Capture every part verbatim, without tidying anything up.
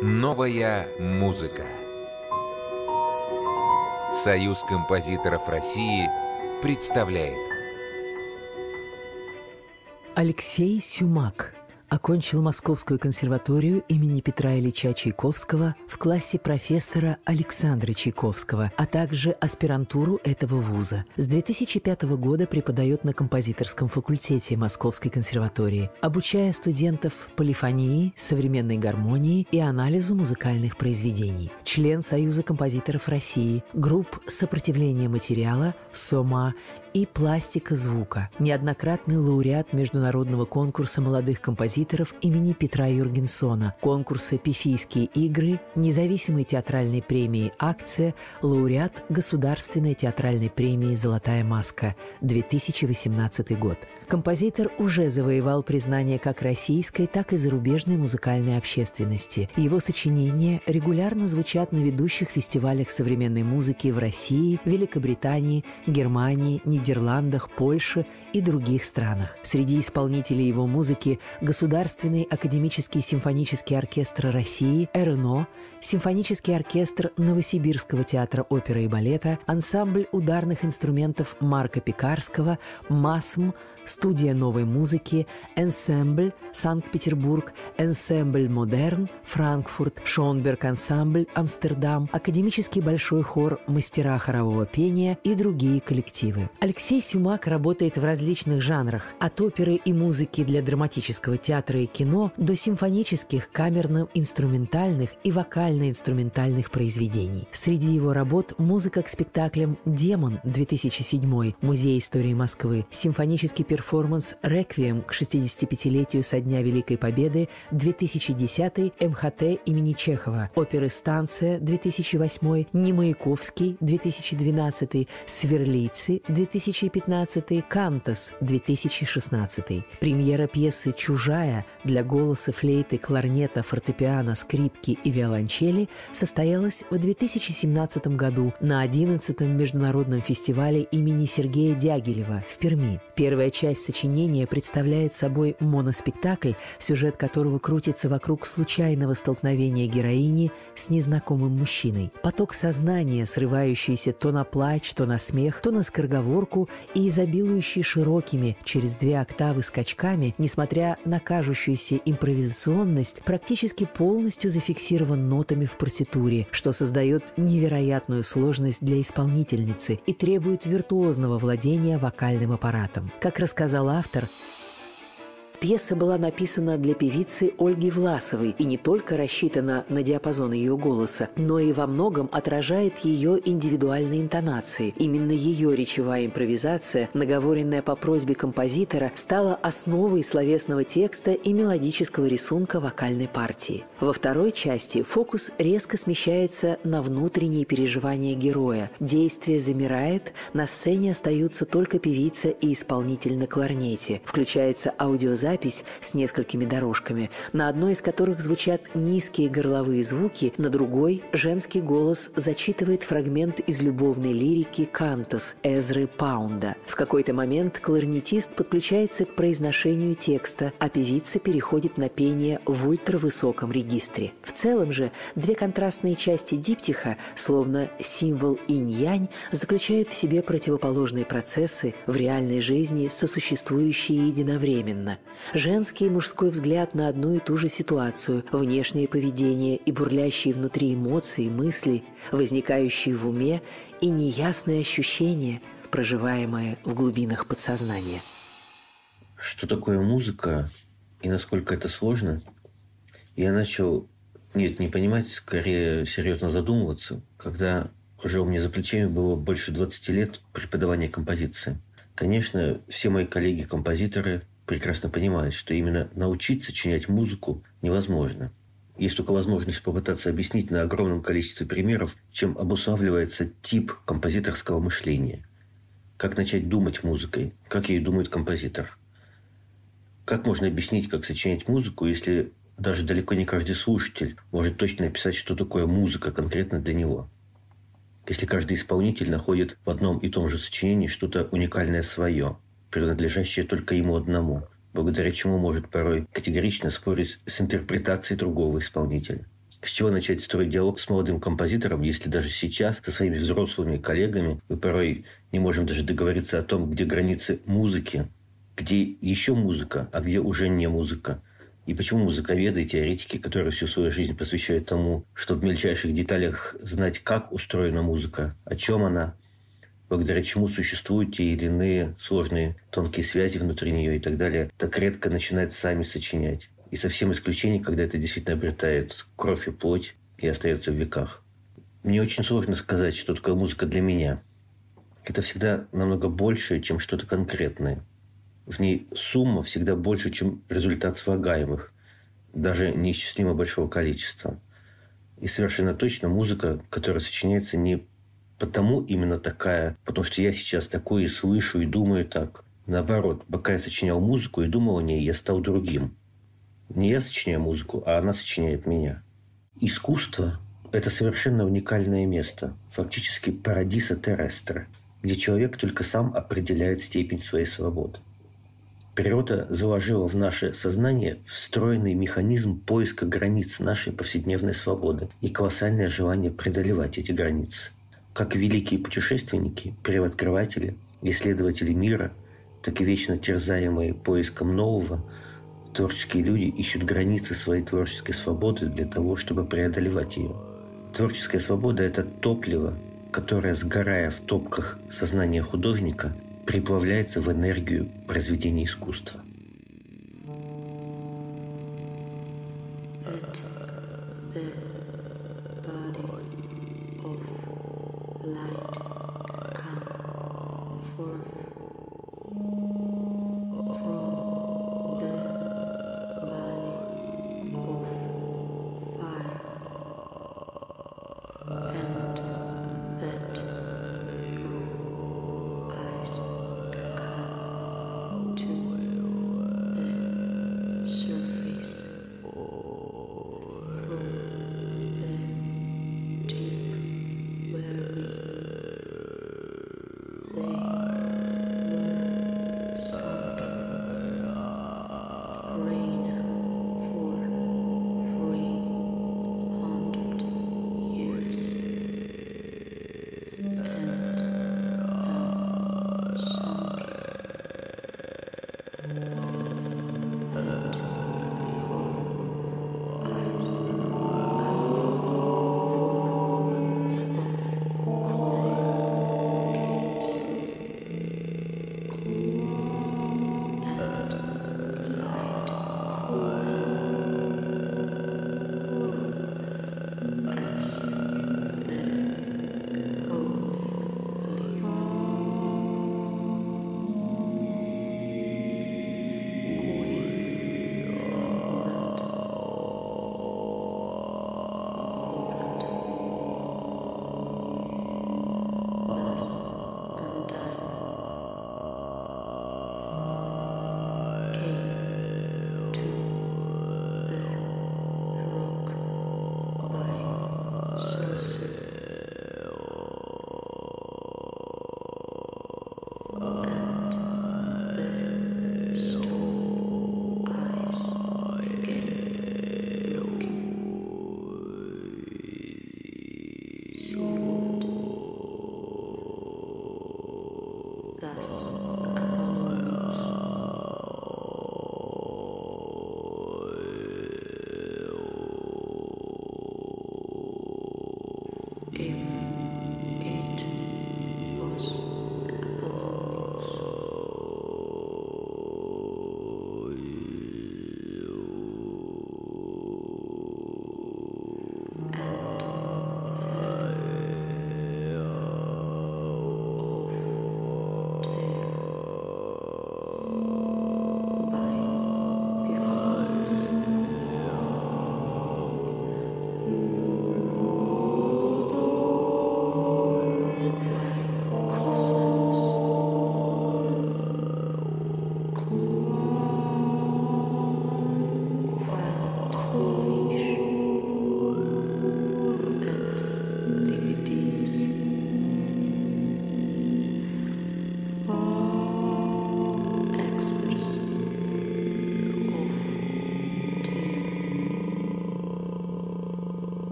Новая музыка. Союз композиторов России представляет. Алексей Сюмак окончил Московскую консерваторию имени Петра Ильича Чайковского в классе профессора Александра Чайковского, а также аспирантуру этого вуза. С две тысячи пятого года преподает на композиторском факультете Московской консерватории, обучая студентов полифонии, современной гармонии и анализу музыкальных произведений. Член Союза композиторов России, групп «Сопротивление материала», «СОМА» и «Пластика звука», неоднократный лауреат международного конкурса молодых композиторов имени Петра Юргенсона, конкурса «Пифийские игры», независимой театральной премии «Акция», лауреат Государственной театральной премии «Золотая маска», две тысячи восемнадцатый год. Композитор уже завоевал признание как российской, так и зарубежной музыкальной общественности. Его сочинения регулярно звучат на ведущих фестивалях современной музыки в России, Великобритании, Германии, Нидерландах, Польше и других странах. Среди исполнителей его музыки Государственный академический симфонический оркестр России, эр эн о, Симфонический оркестр Новосибирского театра оперы и балета, ансамбль ударных инструментов Марка Пекарского, МАСМ, студия новой музыки, энсембль Санкт-Петербург, энсембль Модерн, Франкфурт, Шонберг ансамбль, Амстердам, академический большой хор «Мастера хорового пения» и другие коллективы. Алексей Сюмак работает в различных жанрах, от оперы и музыки для драматического театра и кино до симфонических, камерно-инструментальных и вокально-инструментальных произведений. Среди его работ музыка к спектаклям «Демон» две тысячи седьмой, Музей истории Москвы, симфонический перформанс «Реквием» к шестидесятипятилетию со дня Великой Победы две тысячи десятый, эм ха тэ имени Чехова, оперы «Станция» две тысячи восьмой, «Немаяковский» две тысячи двенадцатый, «Сверлийцы» две тысячи пятнадцатый, «Кантос» две тысячи шестнадцатый. Премьера пьесы «Чужая» для голоса, флейты, кларнета, фортепиано, скрипки и виолончели состоялась в две тысячи семнадцатом году на одиннадцатом международном фестивале имени Сергея Дягилева в Перми. Первая часть сочинения представляет собой моноспектакль, сюжет которого крутится вокруг случайного столкновения героини с незнакомым мужчиной. Поток сознания, срывающийся то на плач, то на смех, то на скороговорку и изобилующий широкими через две октавы скачками, несмотря на кажущуюся импровизационность, практически полностью зафиксирован нотами в партитуре, что создает невероятную сложность для исполнительницы и требует виртуозного владения вокальным аппаратом. Как рассказал автор, пьеса была написана для певицы Ольги Власовой и не только рассчитана на диапазон ее голоса, но и во многом отражает ее индивидуальные интонации. Именно ее речевая импровизация, наговоренная по просьбе композитора, стала основой словесного текста и мелодического рисунка вокальной партии. Во второй части фокус резко смещается на внутренние переживания героя. Действие замирает, на сцене остаются только певица и исполнитель на кларнете. Включается аудиозапись с несколькими дорожками, на одной из которых звучат низкие горловые звуки, на другой женский голос зачитывает фрагмент из любовной лирики «Кантос» Эзры Паунда. В какой-то момент кларнетист подключается к произношению текста, а певица переходит на пение в ультравысоком регистре. В целом же две контрастные части диптиха, словно символ инь-янь, заключают в себе противоположные процессы в реальной жизни, сосуществующие единовременно. Женский и мужской взгляд на одну и ту же ситуацию, внешнее поведение и бурлящие внутри эмоции, мысли, возникающие в уме, и неясные ощущения, проживаемые в глубинах подсознания. Что такое музыка и насколько это сложно, я начал, нет, не понимать, скорее серьезно задумываться, когда уже у меня за плечами было больше двадцати лет преподавания композиции. Конечно, все мои коллеги-композиторы прекрасно понимают, что именно научить сочинять музыку невозможно. Есть только возможность попытаться объяснить на огромном количестве примеров, чем обуславливается тип композиторского мышления. Как начать думать музыкой, как ею думает композитор. Как можно объяснить, как сочинять музыку, если даже далеко не каждый слушатель может точно описать, что такое музыка конкретно для него. Если каждый исполнитель находит в одном и том же сочинении что-то уникальное свое, принадлежащее только ему одному, благодаря чему может порой категорично спорить с интерпретацией другого исполнителя. С чего начать строить диалог с молодым композитором, если даже сейчас со своими взрослыми коллегами мы порой не можем даже договориться о том, где границы музыки, где еще музыка, а где уже не музыка. И почему музыковеды и теоретики, которые всю свою жизнь посвящают тому, чтобы в мельчайших деталях знать, как устроена музыка, о чем она, благодаря чему существуют те или иные сложные тонкие связи внутри нее и так далее, так редко начинают сами сочинять. И совсем исключение, когда это действительно обретает кровь и плоть и остается в веках. Мне очень сложно сказать, что такое музыка для меня. Это всегда намного больше, чем что-то конкретное. В ней сумма всегда больше, чем результат слагаемых, даже неисчислимо большого количества. И совершенно точно музыка, которая сочиняется не потому именно такая, потому что я сейчас такой и слышу, и думаю так. Наоборот, пока я сочинял музыку и думал о ней, я стал другим. Не я сочиняю музыку, а она сочиняет меня. Искусство – это совершенно уникальное место, фактически парадиса террестра, где человек только сам определяет степень своей свободы. Природа заложила в наше сознание встроенный механизм поиска границ нашей повседневной свободы и колоссальное желание преодолевать эти границы. Как великие путешественники, первооткрыватели, исследователи мира, так и вечно терзаемые поиском нового, творческие люди ищут границы своей творческой свободы для того, чтобы преодолевать ее. Творческая свобода – это топливо, которое, сгорая в топках сознания художника, переплавляется в энергию произведения искусства. Surface from the deep well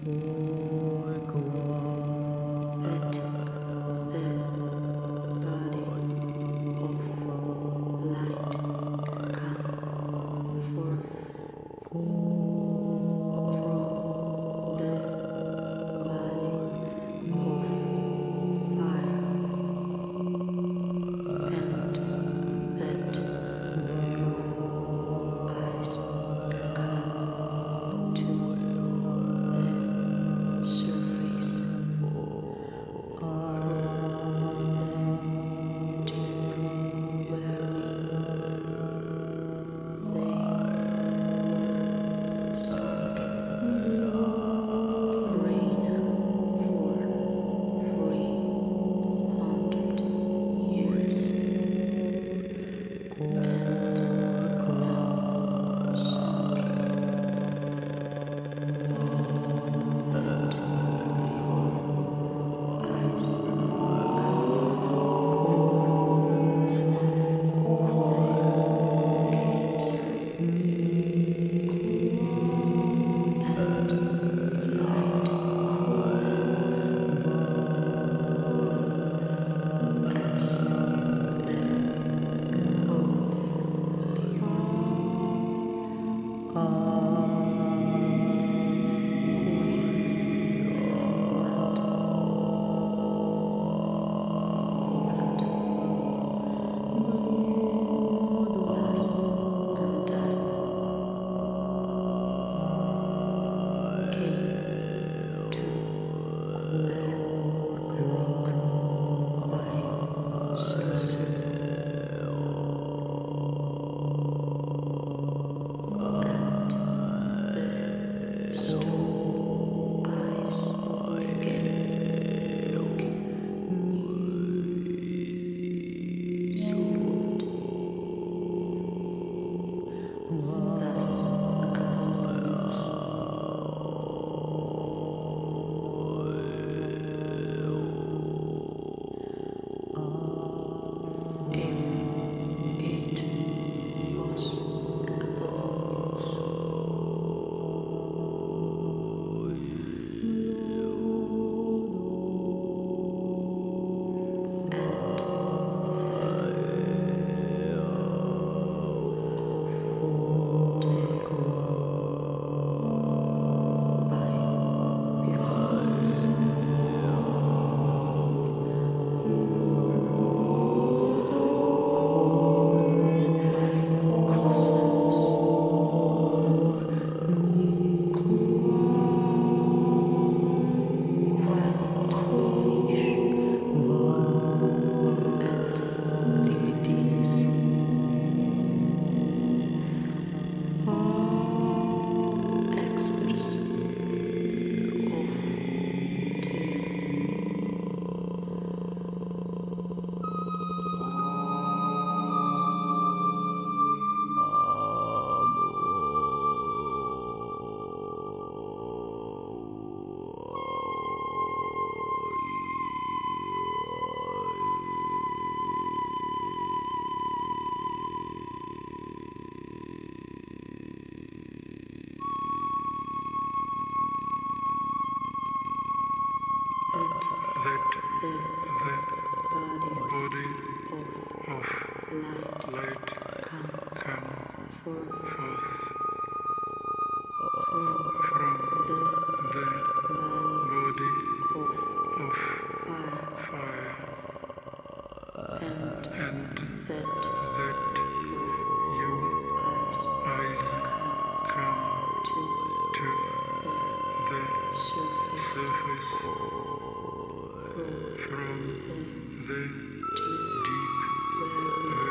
From the deep